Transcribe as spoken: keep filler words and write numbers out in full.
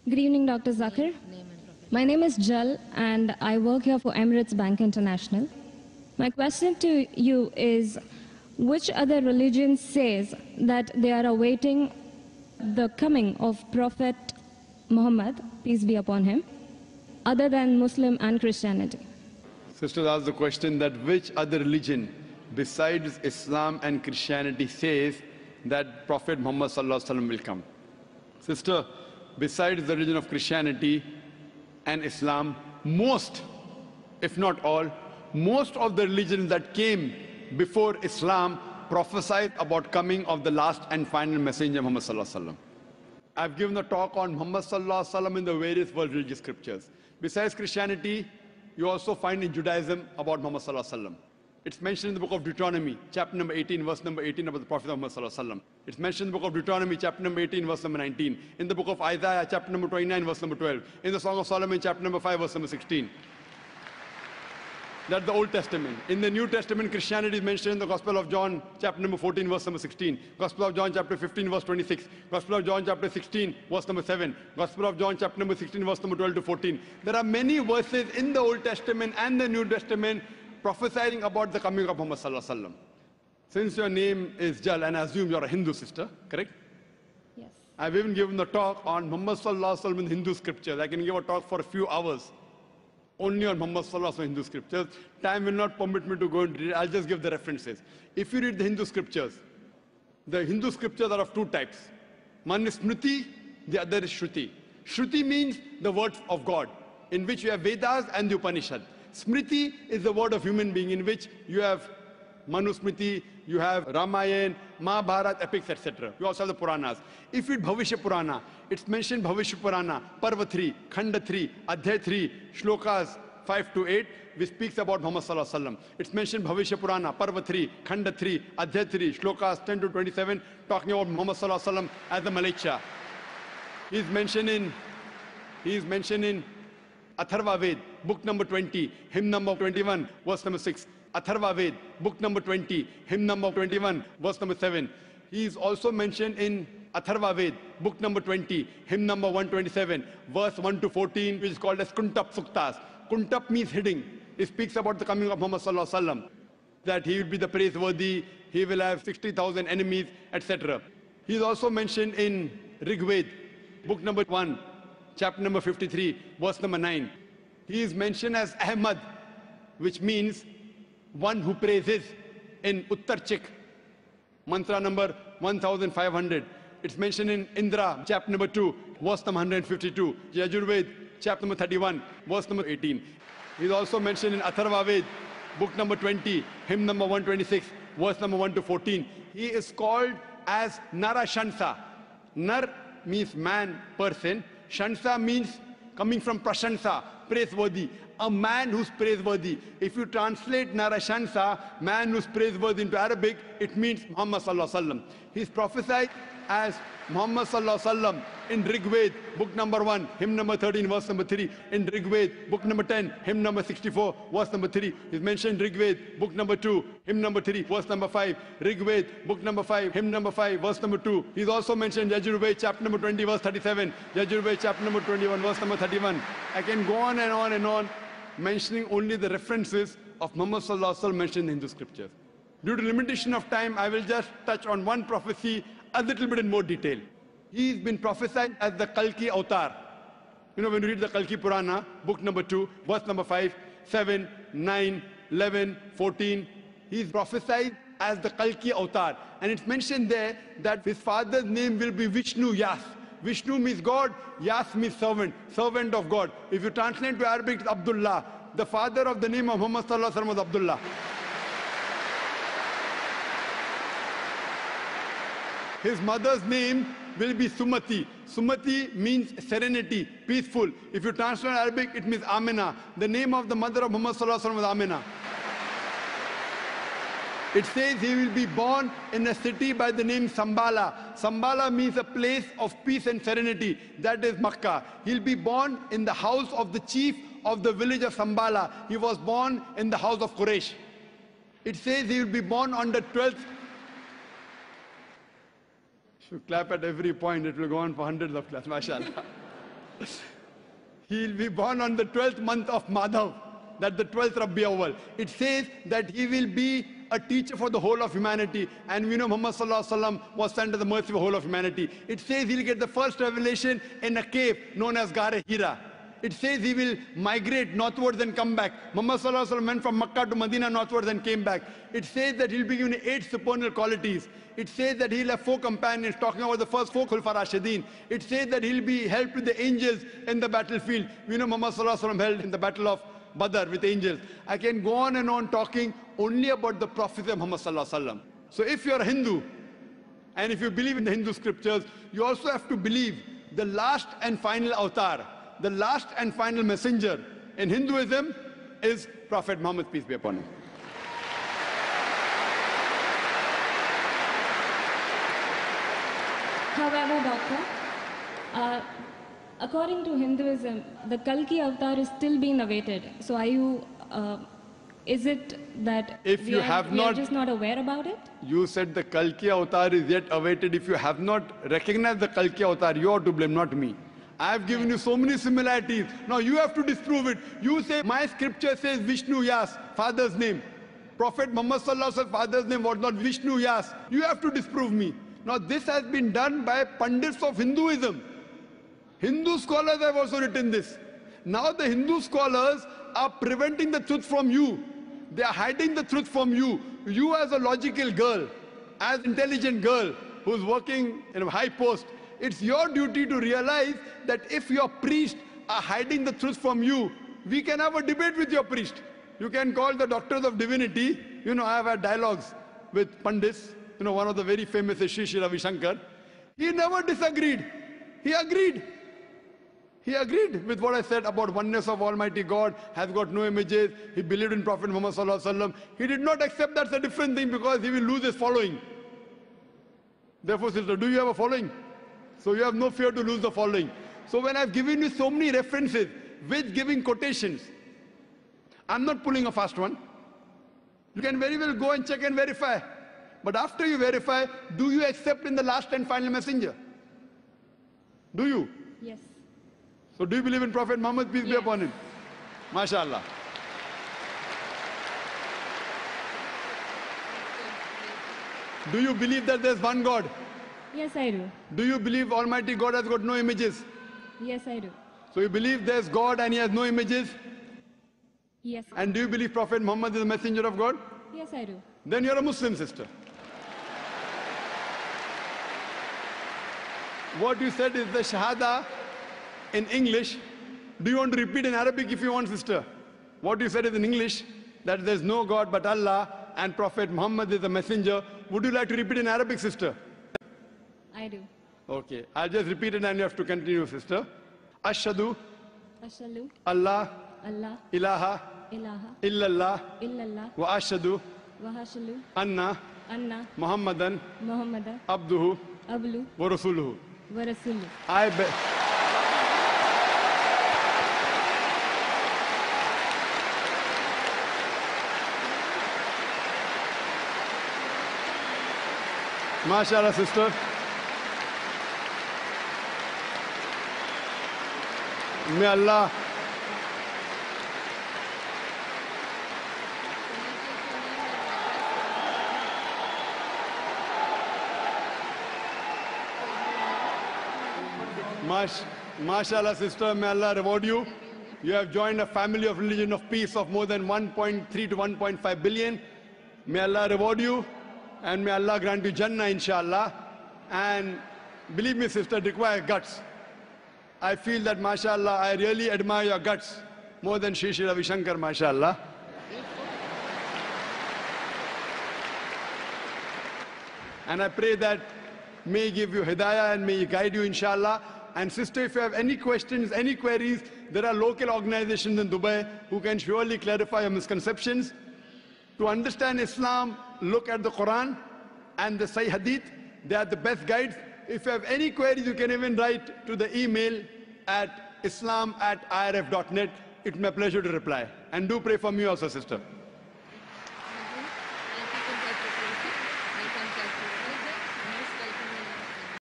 Good evening, Doctor Zakir. My name is Jal, and I work here for Emirates Bank International. My question to you is, which other religion says that they are awaiting the coming of Prophet Muhammad, peace be upon him, other than Muslim and Christianity? Sisters asked the question that which other religion besides Islam and Christianity says that Prophet Muhammad sallallahu alaihi wasallam will come. Sister, besides the religion of Christianity and Islam, most, if not all, most of the religions that came before Islam prophesied about coming of the last and final messenger Muhammad sallallahu alaihi wasallam. I've given a talk on Muhammad sallallahu alaihi wasallam in the various world religious scriptures. Besides Christianity, you also find in Judaism about Muhammad sallallahu alaihi wasallam. It's mentioned in the book of Deuteronomy, chapter number eighteen, verse number eighteen, about the Prophet Muhammad sallallahu alaihi wasallam. It's mentioned in the book of Deuteronomy, chapter number eighteen, verse number nineteen. In the book of Isaiah, chapter number twenty-nine, verse number twelve. In the Song of Solomon, chapter number five, verse number sixteen. That's the Old Testament. In the New Testament, Christianity is mentioned in the Gospel of John, chapter number fourteen, verse number sixteen. Gospel of John, chapter fifteen, verse twenty-six. Gospel of John, chapter sixteen, verse number seven. Gospel of John, chapter number sixteen, verse number twelve to fourteen. There are many verses in the Old Testament and the New Testament prophesying about the coming of Muhammad sallallahu alaihi wasallam. Since your name is Jal, and I assume you're a Hindu sister, correct? Yes. I've even given a talk on Muhammad sallallahu alaihi wasallam in Hindu scriptures. I can give a talk for a few hours only on Muhammad sallallahu alaihi wasallam Hindu scriptures. Time will not permit me to go into it. I'll just give the references. If you read the Hindu scriptures, the Hindu scriptures are of two types. One is Smriti, the other is Shruti. Shruti means the words of God, in which you have Vedas and the Upanishad. Smriti is the word of human being, in which you have Manusmriti, you have Ramayana, Mahabharata, epics, et cetera. You also have the Puranas. If you read Bhavishya Purana, it's mentioned Bhavishya Purana, Parva three, Khanda three, Adhyay three, Shlokas five to eight, which speaks about Muhammad sallallahu alaihi wasallam. It's mentioned Bhavishya Purana, Parva three, Khanda three, Adhyay three, Shlokas ten to twenty-seven, talking about Muhammad sallallahu alaihi wasallam as the Malaika. He's mentioned in, he's mentioned in Atharva Ved, book number twenty, hymn number twenty-one, verse number six. Atharva Ved, book number twenty, hymn number twenty-one, verse number seven. He is also mentioned in Atharva Ved, book number twenty, hymn number one twenty-seven, verse one to fourteen, which is called as Kuntap Suktas. Kuntap means hiding. It speaks about the coming of Muhammad sallallahu alaihi wasallam, that he will be the praiseworthy, he will have sixty thousand enemies, et cetera. He is also mentioned in Rig Ved, book number one, chapter number fifty-three, verse number nine. He is mentioned as Ahmad, which means one who praises, in Uttarchik, mantra number one thousand five hundred. It's mentioned in Indra, chapter number two, verse number one hundred fifty-two. Yajurved, chapter number thirty-one, verse number eighteen. He's also mentioned in Atharva Ved, book number twenty, hymn number one twenty-six, verse number one to fourteen. He is called as Narashansa. Nar means man, person. Shansa means coming from Prashansa, praiseworthy. A man who's praiseworthy. If you translate Narashansa, man who's praiseworthy, into Arabic, it means Muhammad sallallahu alaihi wasallam. He's prophesied as Muhammad sallallahu alaihi wasallam in Rig Ved, book number one, hymn number thirteen, verse number three. In Rig Ved, book number ten, hymn number sixty-four, verse number three. He's mentioned Rig Ved, book number two, hymn number three, verse number five. Rig Ved, book number five, hymn number five, verse number two. He's also mentioned Yajurved, chapter number twenty, verse thirty-seven. Yajurved, chapter number twenty-one, verse number thirty-one. I can go on and on and on, mentioning only the references of Muhammad sallallahu alaihi wasallam mentioned in the Hindu scriptures. Due to limitation of time, I will just touch on one prophecy a little bit in more detail. He's been prophesied as the Kalki Avatar. You know, when you read the Kalki Purana, book number two, verse number five, seven, nine, eleven, fourteen, he's prophesied as the Kalki Avatar. And it's mentioned there that his father's name will be Vishnu Yas. Vishnu means God, Yas means servant, servant of God. If you translate to Arabic, it's Abdullah. The father of the name of Muhammad sallallahu alaihi wasallam was Abdullah. His mother's name will be Sumati. Sumati means serenity, peaceful. If you translate Arabic, it means Amina. The name of the mother of Muhammad sallallahu alaihi wasallam was Amina. It says he will be born in a city by the name Sambala. Sambala means a place of peace and serenity. That is Makkah. He'll be born in the house of the chief of the village of Sambala. He was born in the house of Quraysh. It says he will be born on the twelfth. If you clap at every point, it will go on for hundreds of claps. MashaAllah. He'll be born on the twelfth month of Madhav, that's the twelfth Rabi Awwal. It says that he will be a teacher for the whole of humanity. And we know Muhammad Sallallahu Alaihi Wasallam was sent to the mercy of the whole of humanity. It says he'll get the first revelation in a cave known as Gare Hira. It says he will migrate northwards and come back. Muhammad Sallallahu Alaihi Wasallam went from Makkah to Medina northwards and came back. It says that he'll be given eight supernal qualities. It says that he'll have four companions, talking about the first four Khulfa Rashidin. It says that he'll be helped with the angels in the battlefield. We know Muhammad Sallallahu Alaihi Wasallam held in the battle of Badr with angels. I can go on and on talking only about the prophecy of Muhammad Sallallahu Alaihi Wasallam. So if you're a Hindu, and if you believe in the Hindu scriptures, you also have to believe the last and final avatar, the last and final messenger in Hinduism is Prophet Muhammad, peace be upon him. However, Doctor, uh, according to Hinduism, the Kalki avatar is still being awaited. So are you, uh, is it that if we, you are, have we not, are just not aware about it? You said the Kalki avatar is yet awaited. If you have not recognized the Kalki avatar, you are to blame, not me. I have given you so many similarities. Now you have to disprove it. You say, my scripture says Vishnu Yas, father's name. Prophet Muhammad Sallallahu Alaihi Wasallam's father's name was not Vishnu Yas. You have to disprove me. Now this has been done by pundits of Hinduism. Hindu scholars have also written this. Now the Hindu scholars are preventing the truth from you. They are hiding the truth from you. You as a logical girl, as an intelligent girl who's working in a high post, it's your duty to realize that if your priests are hiding the truth from you, we can have a debate with your priest. You can call the doctors of divinity. You know, I have had dialogues with Pandits. You know, one of the very famous is Sri Sri Ravi Shankar. He never disagreed. He agreed. He agreed with what I said about oneness of Almighty God, has got no images. He believed in Prophet Muhammad Sallallahu Alaihi Wasallam. He did not accept that's a different thing because he will lose his following. Therefore, sister, do you have a following? So you have no fear to lose the following. So when I've given you so many references with giving quotations, I'm not pulling a fast one. You can very well go and check and verify. But after you verify, do you accept in the last and final messenger? Do you? Yes. So do you believe in Prophet Muhammad, peace Yes. be upon him? MashaAllah. Do you believe that there's one God? Yes, I do. Do you believe Almighty God has got no images? Yes, I do. So you believe there's God and he has no images? Yes. And do you believe Prophet Muhammad is a messenger of God? Yes, I do. Then you're a Muslim, sister. What you said is the Shahada in English. Do you want to repeat in Arabic if you want, sister? What you said is in English, that there's no God but Allah and Prophet Muhammad is a messenger. Would you like to repeat in Arabic, sister? I do. Okay, I'll just repeat it and you have to continue, sister. Ashhadu Ashhadu Allah Allah ilaha ilaha illallah illallah wa ashhadu wa ashhadu anna anna Muhammadan Muhammadan abduhu ablu wa rasuluhu. wa rasuluh. I be MashaAllah, sister. May Allah Mash, MashaAllah, sister, may Allah reward you. You have joined a family of religion of peace of more than one point three to one point five billion. May Allah reward you and may Allah grant you Jannah, inshallah. And believe me, sister, it requires guts. I feel that, MashaAllah, I really admire your guts more than Sri Sri Ravi Shankar, MashaAllah. And I pray that may He give you hidayah and may He guide you, inshallah. And sister, if you have any questions, any queries, there are local organizations in Dubai who can surely clarify your misconceptions. To understand Islam, look at the Quran and the Sahih Hadith. They are the best guides. If you have any queries, you can even write to the email at islam at I R F dot net. It's my pleasure to reply. And do pray for me also, sister.